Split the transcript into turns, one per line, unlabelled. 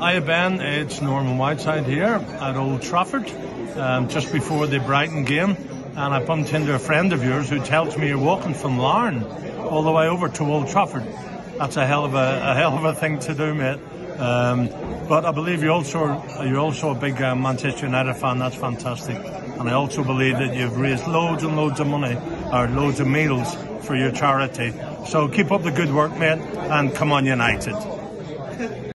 Hiya Ben, it's Norman Whiteside here at Old Trafford, just before the Brighton game, and I bumped into a friend of yours who tells me you're walking from Larne all the way over to Old Trafford. That's a hell of a thing to do, mate. But I believe you're also a big Manchester United fan. That's fantastic, and I also believe that you've raised loads and loads of money, or loads of meals for your charity. So keep up the good work, mate, and come on United.